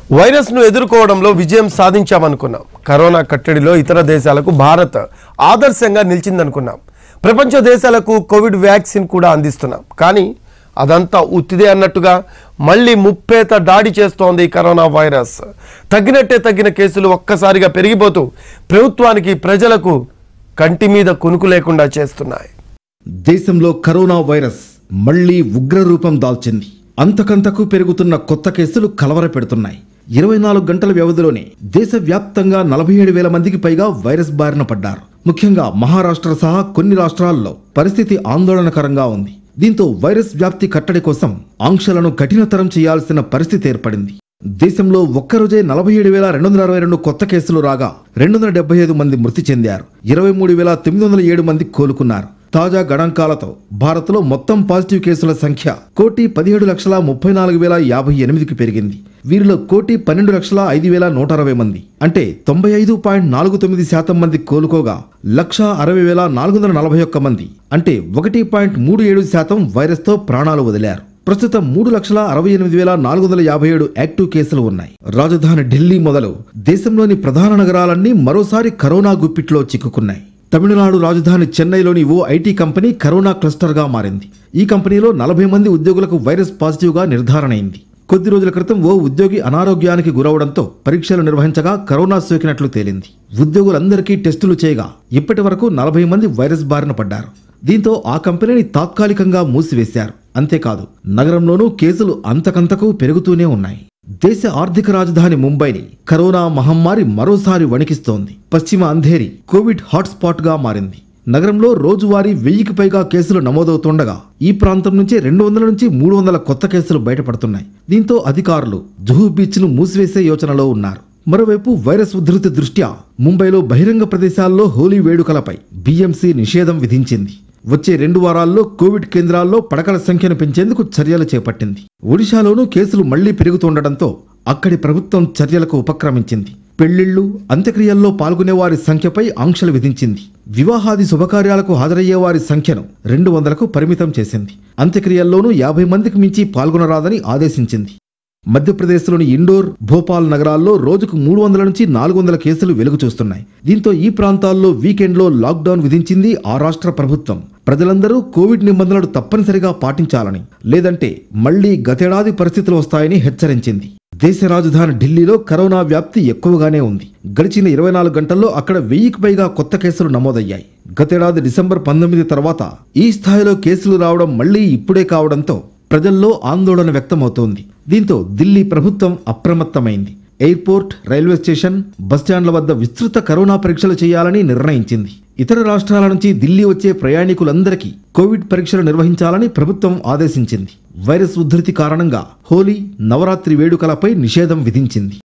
వైరస్ను ఎదుర్కోవడంలో విజయం సాధించామనుకున్నాం. కరోనా కట్టడిలో ఇతర దేశాలకు భారత్ ఆదర్శంగా నిలిచిందనుకున్నాం. ప్రపంచ దేశాలకు కోవిడ్ వ్యాక్సిన్ కూడా అందిస్తున్నాం. కానీ అదంతా ఉత్తిదే అన్నట్టుగా మళ్ళీ ముప్పేత దాడి చేస్తోంది కరోనా వైరస్. తగ్గినట్టే తగ్గిన కేసులు ఒక్కసారిగా పెరిగిపోతూ ప్రభుత్వానికి ప్రజలకు కంటి మీద కునుకు లేకుండా చేస్తున్నాయి. దేశంలో కరోనా వైరస్ మళ్లీ ఉగ్ర రూపం దాల్చింది. అంతకంతకు పెరుగుతున్న కొత్త కేసులు కలవరపెడుతున్నాయి. 24 గంటల వ్యవధిలోనే దేశవ్యాప్తంగా 47,000 మందికి పైగా వైరస్ బారిన పడ్డారు. ముఖ్యంగా మహారాష్ట్ర సహా కొన్ని రాష్ట్రాల్లో పరిస్థితి ఆందోళనకరంగా ఉంది. దీంతో వైరస్ వ్యాప్తి కట్టడి కోసం ఆంక్షలను కఠినతరం చేయాల్సిన పరిస్థితి ఏర్పడింది. దేశంలో ఒక్కరోజే 47,262 కొత్త కేసులు రాగా 275 మంది మృతి చెందారు. 23,907 మంది కోలుకున్నారు. తాజా గణాంకాలతో భారత్లో మొత్తం పాజిటివ్ కేసుల సంఖ్య 1,17,34,058కి పెరిగింది. వీరిలో 1,12,05,160 మంది అంటే 95.49% మంది కోలుకోగా 1,60,441 మంది అంటే 1.37% వైరస్తో ప్రాణాలు వదిలారు. ప్రస్తుతం 3,68,457 యాక్టివ్ కేసులు ఉన్నాయి. రాజధాని ఢిల్లీ మొదలు దేశంలోని ప్రధాన నగరాలన్నీ మరోసారి కరోనా గుప్పిట్లో చిక్కుకున్నాయి. తమిళనాడు రాజధాని చెన్నైలోని ఓ ఐటీ కంపెనీ కరోనా క్లస్టర్గా మారింది. ఈ కంపెనీలో 40 మంది ఉద్యోగులకు వైరస్ పాజిటివ్గా నిర్ధారణ అయింది. కొద్ది రోజుల క్రితం ఓ ఉద్యోగి అనారోగ్యానికి గురవడంతో పరీక్షలు నిర్వహించగా కరోనా సోకినట్లు తేలింది. ఉద్యోగులందరికీ టెస్టులు చేయగా ఇప్పటి వరకు 40 మంది వైరస్ బారిన పడ్డారు. దీంతో ఆ కంపెనీని తాత్కాలికంగా మూసివేశారు. అంతేకాదు నగరంలోనూ కేసులు అంతకంతకు పెరుగుతూనే ఉన్నాయి. దేశ ఆర్థిక రాజధాని ముంబైని కరోనా మహమ్మారి మరోసారి వణికిస్తోంది. పశ్చిమ అంధేరి కోవిడ్ హాట్స్పాట్ గా మారింది. నగరంలో రోజువారీ 1000కి పైగా కేసులు నమోదవుతుండగా ఈ ప్రాంతం నుంచి 200 నుంచి 300 కొత్త కేసులు బయటపడుతున్నాయి. దీంతో అధికారులు జుహూ బీచ్ ను మూసివేసే యోచనలో ఉన్నారు. మరోవైపు వైరస్ ఉధృతి దృష్ట్యా ముంబైలో బహిరంగ ప్రదేశాల్లో హోలీ వేడుకలపై BMC నిషేధం విధించింది. వచ్చే 2 వారాల్లో కోవిడ్ కేంద్రాల్లో పడకల సంఖ్యను పెంచేందుకు చర్యలు చేపట్టింది. ఒడిశాలోనూ కేసులు మళ్లీ పెరుగుతుండటంతో అక్కడి ప్రభుత్వం చర్యలకు ఉపక్రమించింది. పెళ్లిళ్లు, అంత్యక్రియల్లో పాల్గొనే వారి సంఖ్యపై ఆంక్షలు విధించింది. వివాహాది శుభకార్యాలకు హాజరయ్యే వారి సంఖ్యను 200కు పరిమితం చేసింది. అంత్యక్రియల్లోనూ 50 మందికి మించి పాల్గొనరాదని ఆదేశించింది. మధ్యప్రదేశ్లోని ఇండోర్, భోపాల్ నగరాల్లో రోజుకు 300 నుంచి 400 కేసులు వెలుగు చూస్తున్నాయి. దీంతో ఈ ప్రాంతాల్లో వీకెండ్లో లాక్డౌన్ విధించింది ఆ రాష్ట్ర ప్రభుత్వం. ప్రజలందరూ కోవిడ్ నిబంధనలు తప్పనిసరిగా పాటించాలని, లేదంటే మళ్లీ గతేడాది పరిస్థితులు వస్తాయని హెచ్చరించింది. దేశ రాజధాని ఢిల్లీలో కరోనా వ్యాప్తి ఎక్కువగానే ఉంది. గడిచిన 24 గంటల్లో అక్కడ 1000కి పైగా కొత్త కేసులు నమోదయ్యాయి. గతేడాది డిసెంబర్ 19 తర్వాత ఈ స్థాయిలో కేసులు రావడం మళ్లీ ఇప్పుడే కావడంతో ప్రజల్లో ఆందోళన వ్యక్తమవుతోంది. దీంతో ఢిల్లీ ప్రభుత్వం అప్రమత్తమైంది. ఎయిర్పోర్ట్, రైల్వే స్టేషన్, బస్టాండ్ల వద్ద విస్తృత కరోనా పరీక్షలు చేయాలని నిర్ణయించింది. ఇతర రాష్ట్రాల నుంచి ఢిల్లీ వచ్చే ప్రయాణికులందరికీ కోవిడ్ పరీక్షలు నిర్వహించాలని ప్రభుత్వం ఆదేశించింది. వైరస్ ఉధృతి కారణంగా హోలీ, నవరాత్రి వేడుకలపై నిషేధం విధించింది.